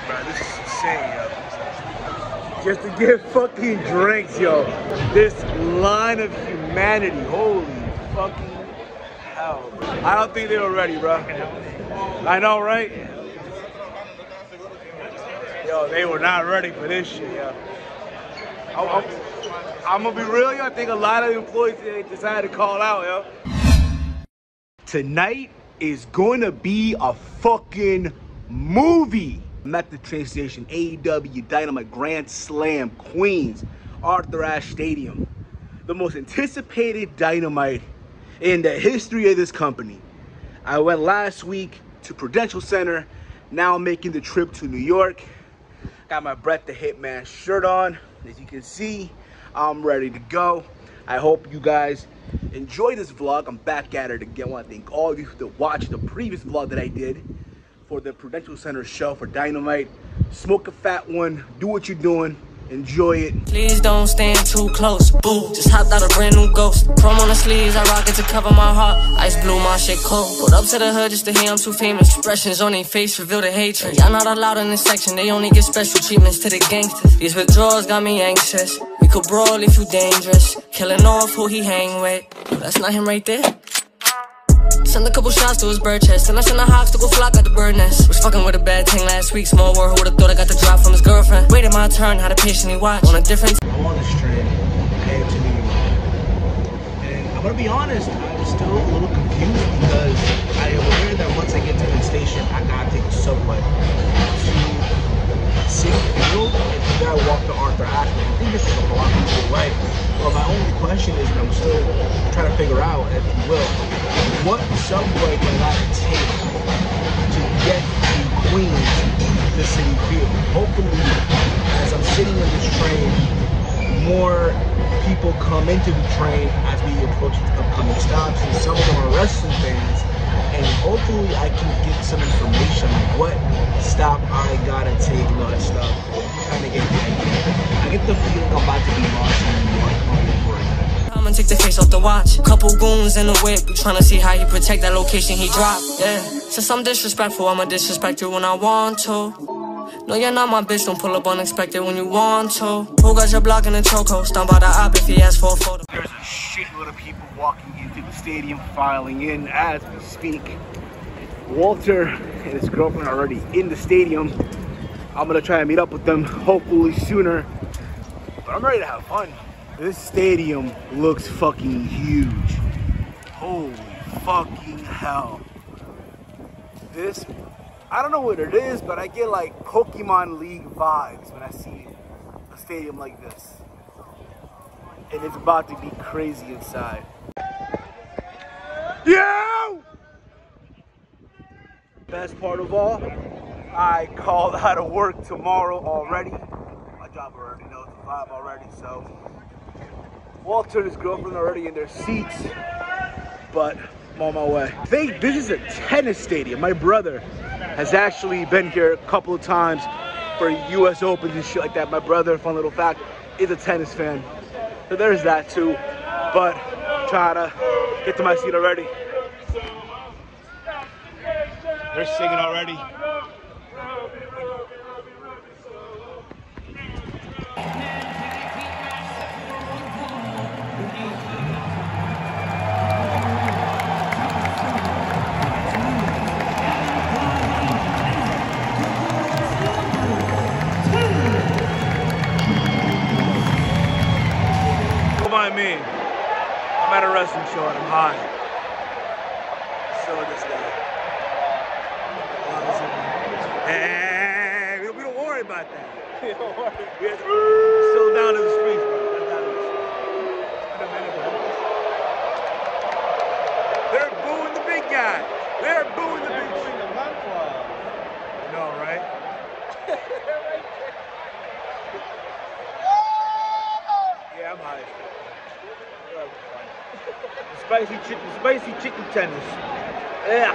bro. This is insane, yo. Just to get fucking drinks, yo. This line of humanity, holy fucking hell. I don't think they were ready, bro. I know, right? Yo, they were not ready for this shit, yo. I'm gonna be real, yo. I think a lot of employees decided to call out, yo. Tonight is going to be a fucking movie. I'm at the train station, AEW Dynamite Grand Slam, Queens, Arthur Ashe Stadium. The most anticipated Dynamite in the history of this company. I went last week to Prudential Center. Now I'm making the trip to New York. Got my Bret the Hitman shirt on. As you can see, I'm ready to go. I hope you guys enjoy this vlog. I'm back at it again. I want to thank all of you that watched the previous vlog that I did for the Prudential Center show for Dynamite. Smoke a fat one, do what you're doing, enjoy it. Please don't stand too close, boo. Just hopped out a brand new Ghost. Chrome on the sleeves, I rock it to cover my heart. Ice blue, my shit cold. Pulled up to the hood just to hear I'm too famous. Expressions on their face reveal the hatred. Y'all not allowed in this section, they only get special treatments to the gangsters. These withdrawals got me anxious. We could brawl if you dangerous. Killing off who he hang with. That's not him right there. Send a couple shots to his bird chest, and I send the hawks to go flock at the bird nest. Was fucking with a bad thing last week, small world, who would've thought I got the drop from his girlfriend. Waited my turn, had to patiently watch on a different. I'm on this train, heading to New York. And I'm gonna be honest, I'm still a little confused because I am aware that once I get to the station, I gotta take the subway to City Field, and you gotta walk to Arthur Ashe. I think this is a block away. Well, my only question is, and I'm still trying to figure out, if you will, what subway can I take to get to Queens to City Field? Hopefully, as I'm sitting in this train, more people come into the train as we approach the upcoming stops, and some of them are wrestling fans, and hopefully I can get some information on what stop I gotta take and all that stuff. Trying to get the idea. I get the feeling I'm about to be lost in New York. I'm gonna take the face off the watch. Couple goons in the whip, trying to see how he protect that location he dropped. Yeah, since I'm disrespectful, I'ma disrespect you when I want to. No, you're not my bitch, don't pull up unexpected when you want to. Who got your block in the chokehold? Stomp by the op if he asks for a photo. There's a shitload of people walking into the stadium, filing in as we speak. Walter and his girlfriend are already in the stadium. I'm gonna try and meet up with them hopefully sooner. But I'm ready to have fun. This stadium looks fucking huge. Holy fucking hell. This, I don't know what it is, but I get like Pokemon League vibes when I see a stadium like this. And it's about to be crazy inside. Yo! Best part of all, I called out of work tomorrow already. My job already knows the vibe already, so. Walter and his girlfriend are already in their seats, but I'm on my way. This is a tennis stadium. My brother has actually been here a couple of times for US Opens and shit like that. My brother, fun little fact, is a tennis fan. So there's that too, but try to get to my seat already. They're singing already. Me. I'm at a wrestling show and I'm high. So this guy. Hey, we don't worry about that. We don't worry. We have to still down to the streets, bro. They're booing the big guy. They're booing the big guy. No, right? Yeah, I'm high. Spicy chicken tenders. Yeah.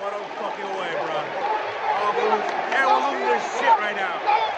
no fucking way, bro. Everyone losing their shit right now.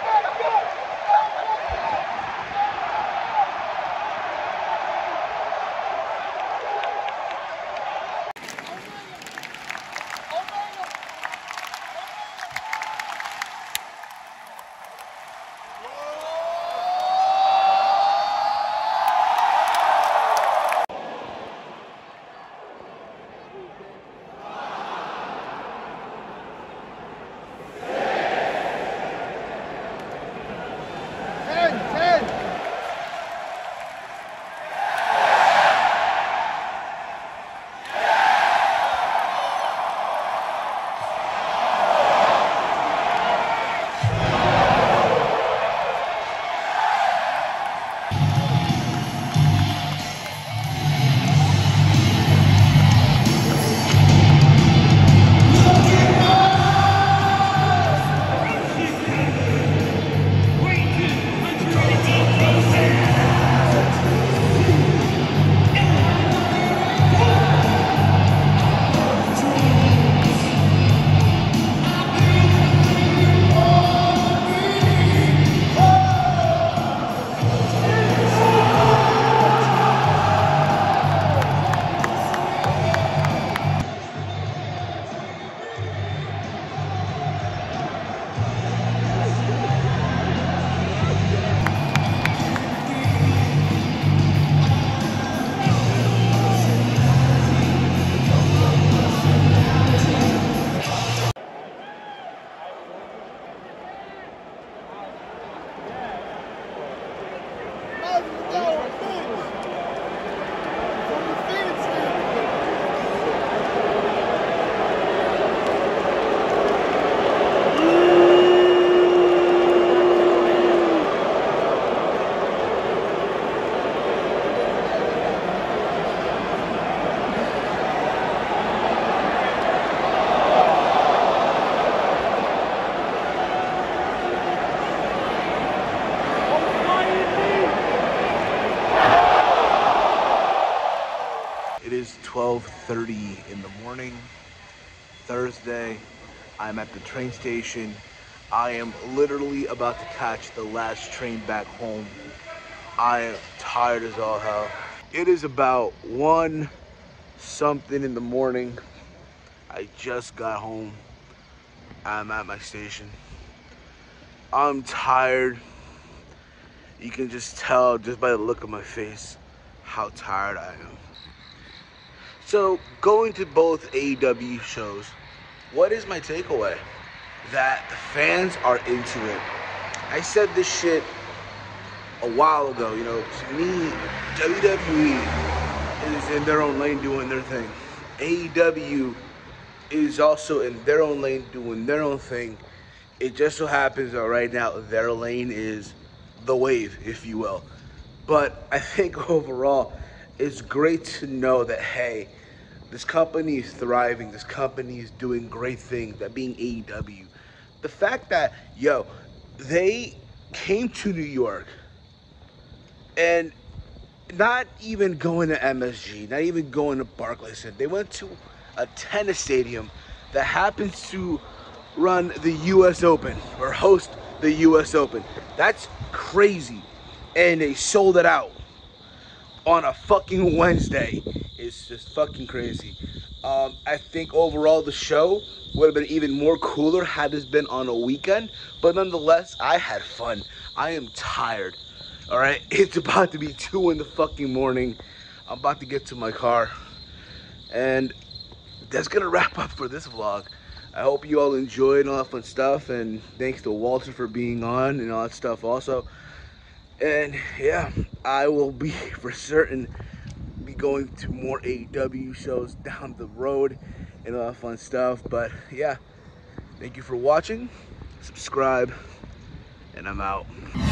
It is 12:30 in the morning, Thursday. I'm at the train station. I am literally about to catch the last train back home. I am tired as all hell. It is about 1 something in the morning. I just got home. I'm at my station. I'm tired. You can just tell just by the look of my face how tired I am. So, going to both AEW shows, what is my takeaway? That the fans are into it. I said this shit a while ago, you know, to me, WWE is in their own lane doing their thing. AEW is also in their own lane doing their own thing. It just so happens that right now their lane is the wave, if you will. But I think overall, it's great to know that, hey, this company is thriving, this company is doing great things, that being AEW. The fact that, yo, they came to New York and not even going to MSG, not even going to Barclays Center. They went to a tennis stadium that happens to run the US Open or host the US Open. That's crazy. And they sold it out on a fucking Wednesday. It's just fucking crazy. I think overall the show would have been even more cooler had this been on a weekend. But nonetheless, I had fun. I am tired. All right, it's about to be 2 in the fucking morning. I'm about to get to my car. And that's gonna wrap up for this vlog. I hope you all enjoyed and all that fun stuff. And thanks to Walter for being on and all that stuff also. And yeah, I will be for certain be going to more AEW shows down the road and all that fun stuff. But yeah, thank you for watching. Subscribe, and I'm out.